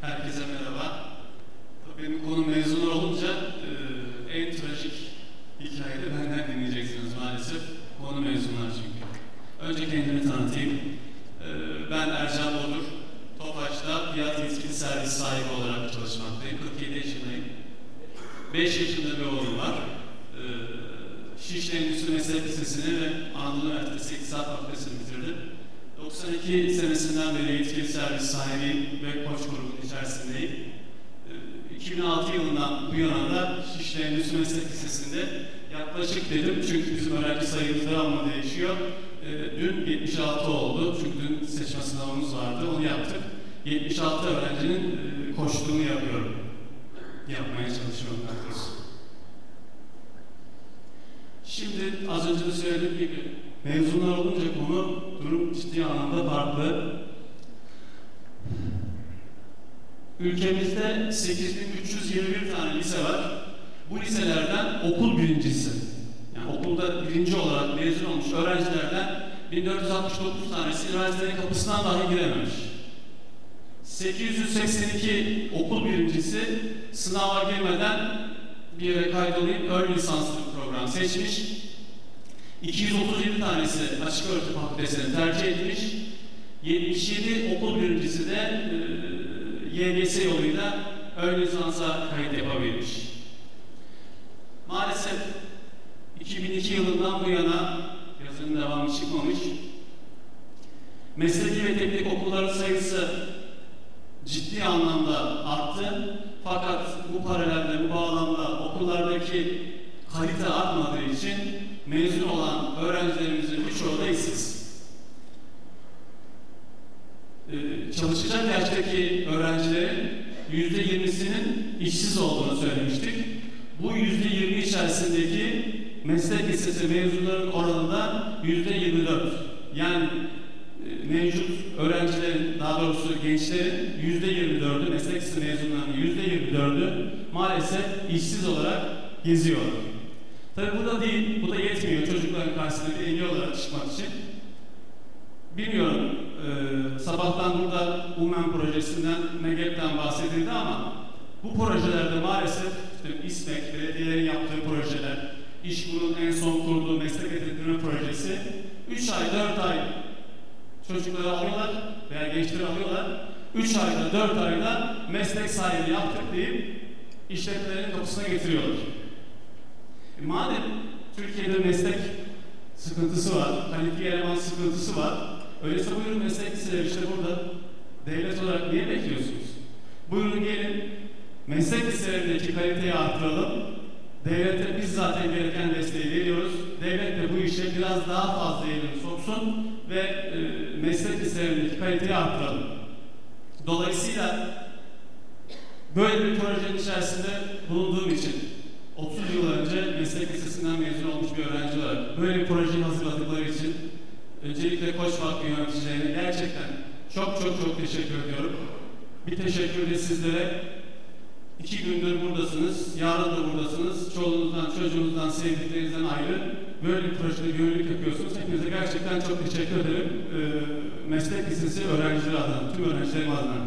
Herkese merhaba. Benim konum mezunlar olunca en trajik hikayeyi de benden dinleyeceksiniz maalesef. Konu mezunlar çünkü. Önce kendimi tanıtayım. Ben Ercan Bodur. Tofaş'ta fiyat yetkili servis sahibi olarak çalışmaktayım. 47 yaşındayım. 5 yaşında bir oğlum var. Şişli Endüstri Meslek Lisesi'ni ve Anadolu Üniversitesi İktisat Fakültesi'ni bitirdim. 92 senesinden beri yetkili servis sahibiyim ve koç grubunun içerisindeyim. 2006 yılından bu yana da Şişli Endüstri Meslek Lisesi'nde yaklaşık dedim çünkü bizim öğrenci sayımız devamlı değişiyor. Dün 76 oldu çünkü dün seçme sınavımız vardı, onu yaptık. 76 öğrencinin koçluğunu yapıyorum. Yapmaya çalışmaktayız. Şimdi az önce de söylediğim gibi mezunlar olunca konu durum ciddi anlamda farklı. Ülkemizde 8321 tane lise var. Bu liselerden okul birincisi, yani okulda birinci olarak mezun olmuş öğrencilerden 1469 tanesi üniversitenin kapısından dahi girememiş. 882 okul birincisi sınava girmeden bir yere kaydolayıp ön lisanslı program seçmiş. 237 tanesi açık öğretim fakültesini tercih etmiş. 77 okul birincisi de YGS yoluyla ön lisansa kayıt yapabilmiş. Maalesef 2002 yılından bu yana yazının devamı çıkmamış. Mesleki ve teknik okulların sayısı ciddi anlamda arttı. Fakat bu paralelde, bu bağlamda okullardaki kalite artmadığı için mezun olan öğrencilerimizin birçoğu da işsiz. Çalışacak yaştaki öğrencilerin %20'sinin işsiz olduğunu söylemiştik. Bu %20 içerisindeki meslek lisesi mezunların oranı da %24. Yani mevcut öğrencilerin, daha doğrusu gençlerin %24'ü, meslek lisesi mezunlarının %24'ü maalesef işsiz olarak geziyor. Tabii bu da değil, bu da yetmiyor çocukların karşısına bir engel olarak çıkmak için. Bilmiyorum, sabahtan burada UMEN projesinden, MEGEP'ten bahsedildi ama bu projelerde maalesef işte İSMEK, belediyelerin yaptığı projeler, İşkur'un en son kurduğu meslek edindirme projesi 3 ay, 4 ay çocukları alıyorlar veya gençleri alıyorlar. 3 ayda, 4 ayda meslek sahibi yaptık deyip işletmelerin kapısına getiriyorlar. Madem Türkiye'de meslek sıkıntısı var, kalifiye eleman sıkıntısı var, öyleyse buyurun meslek liseleri işte burada devlet olarak niye bekliyorsunuz? Buyurun gelin meslek liselerindeki kaliteyi artıralım. Devlete biz zaten gereken desteği veriyoruz. Devlet de bu işe biraz daha fazla elini soksun ve meslek liselerindeki kaliteyi artıralım. Dolayısıyla böyle bir projenin içerisinde bulunduğum için 30 yıl önce meslek lisesinden mezun olmuş bir öğrenci olarak böyle bir projeyi hazırladıkları için öncelikle Koç Vakfı yöneticilerine gerçekten çok teşekkür ediyorum. Bir teşekkür de sizlere. 2 gündür buradasınız, yarın da buradasınız. Çoluğunuzdan, çocuğunuzdan, sevdiklerinizden ayrı böyle bir projede gönüllülük yapıyorsunuz. Hepinize gerçekten çok teşekkür ederim. Meslek lisesi öğrencileri adına, tüm öğrencilerim adına.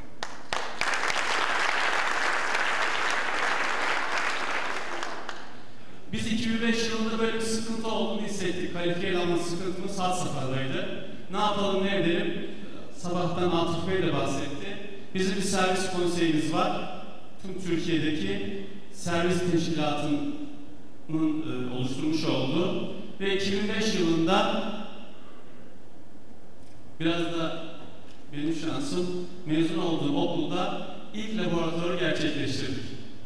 Biz 2005 yılında böyle bir sıkıntı olduğunu hissettik. Kalifiye eleman sıkıntımız had safhadaydı. Ne yapalım, ne edelim? Sabahtan Atıf Bey de bahsetti. Bizim bir servis konseyimiz var. Tüm Türkiye'deki servis teşkilatının oluşturmuş olduğu ve 2005 yılında biraz da benim şansım mezun olduğum okulda ilk laboratuvarı gerçekleştirdik.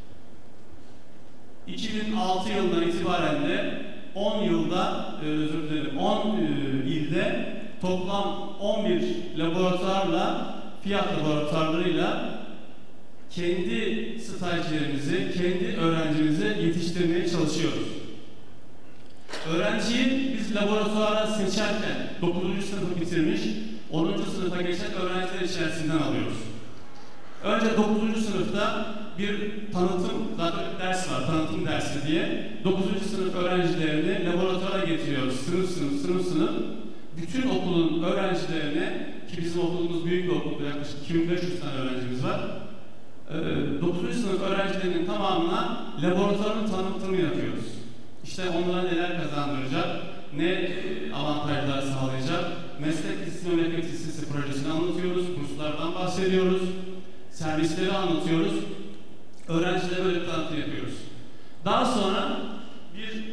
2006 yılından itibaren de 10 yılda, 10 ilde toplam 11 laboratuvarla, fiyat laboratuvarlarıyla kendi stajyerimizi, kendi öğrencimizi yetiştirmeye çalışıyoruz. Öğrenciyi biz laboratuvara seçerken 9. sınıfı bitirmiş, 10. sınıfa geçen öğrenciler içerisinden alıyoruz. Önce 9. sınıfta bir tanıtım, zaten bir ders var, tanıtım dersi diye. 9. sınıf öğrencilerini laboratuvara getiriyoruz, sınıf sınıf. Bütün okulun öğrencilerine ki bizim okulumuz büyük bir okul, yaklaşık 2500 tane öğrencimiz var. 9. sınıf öğrencilerinin tamamına laboratuvarın tanıtımını yapıyoruz. İşte onlara neler kazandıracak, ne avantajlar sağlayacak, meslek lisesi, memleket lisesi projesini anlatıyoruz, kurslardan bahsediyoruz, servisleri anlatıyoruz, öğrencilere böyle tanıtım yapıyoruz. Daha sonra bir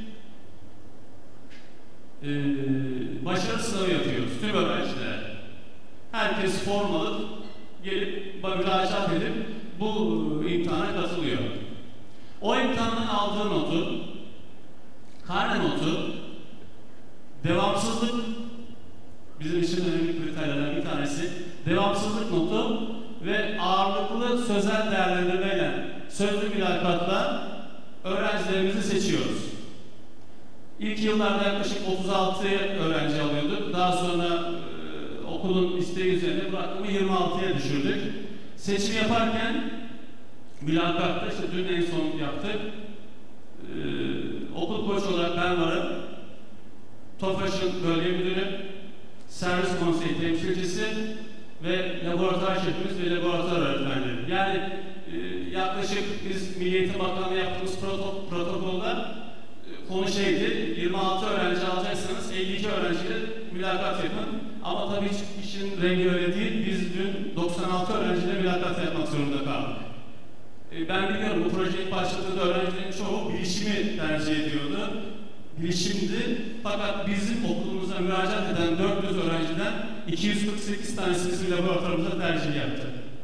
başarı sınavı yapıyoruz tüm öğrencilere. Herkes form alıp gelip müracaat edip bu imtihana katılıyor. O imtihandan aldığı notu, karne notu, devamsızlık bizim için önemli kriterlerden bir tanesi, devamsızlık notu ve ağırlıklı sözel değerlendirmeyle, sözlü mülakatla öğrencilerimizi seçiyoruz. İlk yıllarda yaklaşık 36 öğrenci alıyorduk. Daha sonra okulun isteği üzerine bu rakamı 26'ya düşürdük. Seçim yaparken mülakatta, işte dün en son yaptık. Okul koçu olarak ben varım. TOFAŞ'ın bölge müdürü, servis konseyi temsilcisi ve laboratuvar şefimiz ve laboratuvar öğretmenleri. Yani yaklaşık biz Milli Eğitim Bakanlığı yaptığımız protokolda konu şeydi, 26 öğrenci alacaksanız 52 öğrenciyle mülakat yapın. Ama tabii hiç işin rengi öyle değil. Biz dün 96 öğrenciyle mülakat yapmak zorunda kaldık. Ben biliyorum bu proje ilk başladığında öğrencilerin çoğu bilişimi tercih ediyordu. Bilişimdi. Fakat bizim okulumuza müracaat eden 400 öğrenciden 248 tanesi bizim laboratuvarımıza tercih yaptı.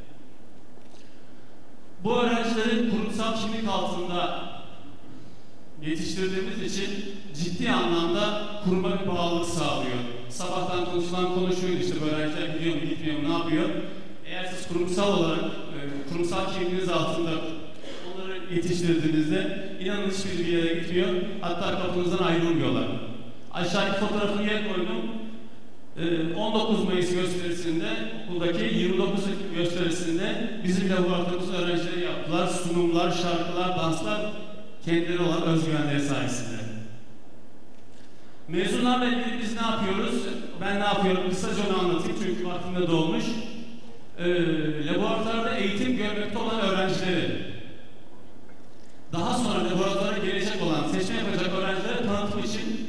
Bu öğrencileri kurumsal kimlik altında yetiştirdiğimiz için ciddi anlamda kuruma bir bağlılık sağlıyor. Sabahtan konuşulan konu şuydu, işte bu öğrenciler gidiyor mu, gitmiyor mu, ne yapıyor? Eğer siz kurumsal olarak, kurumsal kimliğiniz altında onları yetiştirdiğinizde inanın hiçbir yere gitmiyor, hatta kapınızdan ayrılmıyorlar. Aşağıdaki fotoğrafını yer koydum. 19 Mayıs gösterisinde, okuldaki 29 Ekim gösterisinde bizim laboratuvarımızda öğrencileri yaptılar. Sunumlar, şarkılar, danslar kendileri olan özgüvenleri sayesinde. Mezunlarla ilgili biz ne yapıyoruz? Ben ne yapıyorum? Kısaca onu anlatayım çünkü vaktimde dolmuş. Laboratuvarda eğitim görmekte olan öğrencileri, daha sonra laboratuvara gelecek olan, seçme yapacak öğrencilere tanıtım için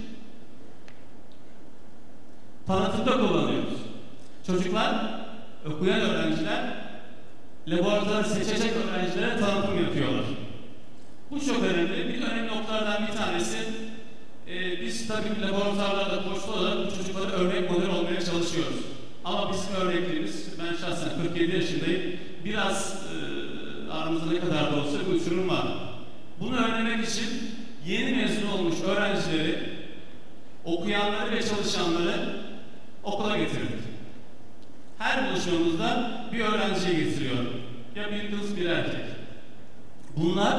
tanıtımda kullanıyoruz. Çocuklar, okuyan öğrenciler, laboratuvarı seçecek öğrencilere tanıtım yapıyorlar. Bu çok önemli. Bir önemli noktalardan bir tanesi, biz tabii laboratuvarlarda koçlu olarak bu çocuklara örnek model olmaya çalışıyoruz. Ama bizim örnekliğimiz, ben şahsen 47 yaşındayım, biraz aramızda ne kadar da olsa bir uçurum var. Bunu önlemek için yeni mezun olmuş öğrencileri, okuyanları ve çalışanları okula getirdik. Her buluşmamızda bir öğrenciyi getiriyorum. Ya bir kız, bir erkek. Bunlar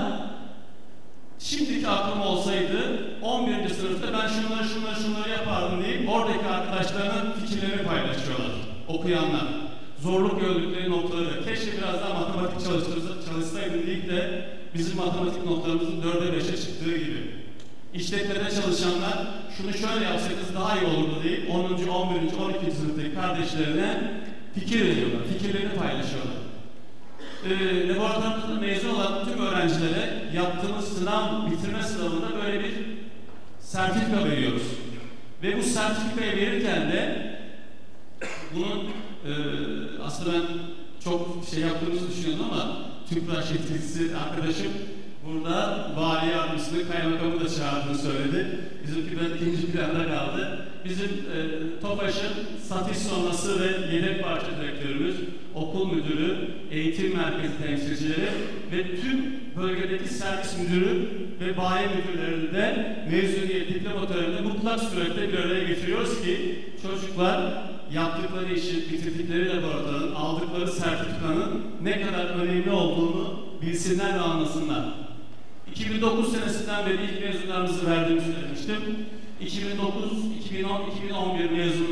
şimdiki aklım olsaydı 11. sınıfta ben şunları yapardım deyip oradaki arkadaşlarının fikirlerini paylaşıyorlar. Okuyanlar. Zorluk gördükleri noktaları. Keşke biraz daha matematik çalışsaydım deyip de bizim matematik notlarımızın 4'e 5'e çıktığı gibi. İşletmede çalışanlar şunu şöyle yapsaydınız daha iyi olurdu deyip 10. 11. 12. sınıftaki kardeşlerine fikir veriyorlar. Fikirlerini paylaşıyorlar. Laboratuvarımızda mezun olan tüm öğrencilere yaptığımız sınav, bitirme sınavında böyle bir sertifika veriyoruz. Ve bu sertifikayı verirken de bunun aslında ben çok şey yaptığımızı düşünüyorum ama TÜPRAŞ yetkilisi arkadaşım burada vali yardımcısını, kaymakamı da çağırdığını söyledi. Bizimki de ikinci planda kaldı. Bizim TOFAŞ'ın satış sonrası ve yedek parça direktörümüz, okul müdürü, eğitim merkezi temsilcileri ve tüm bölgedeki servis müdürü ve bayi müdürlerini de mezuniyet diploma töreninde mutlak surette bir araya getiriyoruz ki çocuklar yaptıkları işi, bitirdikleri laboratuvarın, aldıkları sertifikanın ne kadar önemli olduğunu bilsinler ve anlasınlar. 2009 senesinden beri ilk mezunlarımızı verdiğimi söylemiştim. 2009, 2010, 2011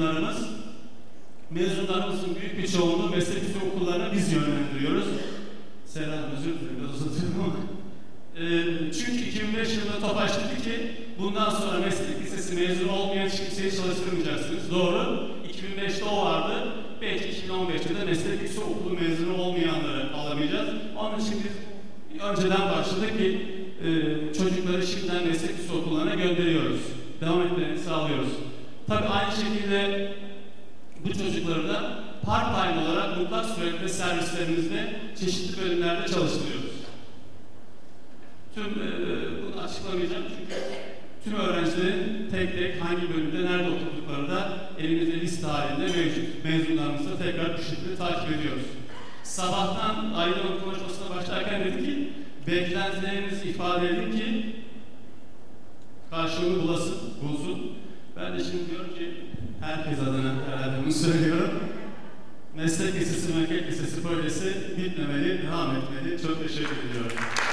mezunlarımızın büyük bir çoğunluğu meslek lisesi okullarına biz yönlendiriyoruz. Selam, özür dilerim, biraz uzatıyorum ama. Çünkü 2005 yılında TOFAŞ dedi ki bundan sonra meslek lisesi mezunu olmayan hiç kimseyi çalıştırmayacaksınız. Doğru. 2005'te o vardı. belki 2015'te de meslek yüksek okulu mezunu olmayanları alamayacağız. Onun için biz önceden başladık ki çocukları şimdiden meslek yüksek okullarına gönderiyoruz. Devam etmelerini sağlıyoruz. Tabii aynı şekilde bu çocukları da part-time olarak mutlak surette servislerimizde çeşitli bölümlerde çalıştırıyoruz. Bunu açıklamayacağım çünkü tüm öğrencilerin tek tek hangi bölümde nerede oturdukları da elimizde liste halinde mevcut. Mezunlarımızı tekrar bu şekilde takip ediyoruz. Sabahtan ayrılma konuşmasına başlarken dedik ki beklentilerinizi ifade edin ki karşılığını bulsun. Ben de şimdi diyorum ki herkes adına herhalde bunu söylüyorum. Meslek Lisesi, Meslek Lisesi projesi bitmemeli, devam etmeli. Çok teşekkür ediyorum.